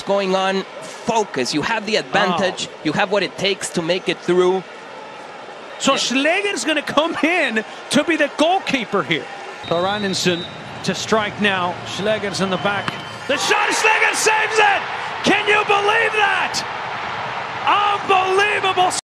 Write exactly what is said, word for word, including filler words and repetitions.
what's going on. Focus. You have the advantage. Oh. You have what it takes to make it through. So Schlegel's going to come in to be the goalkeeper here. Loranenson to strike now. Schlegel's in the back. The shot, Schlegel saves it! Can you believe that? Unbelievable!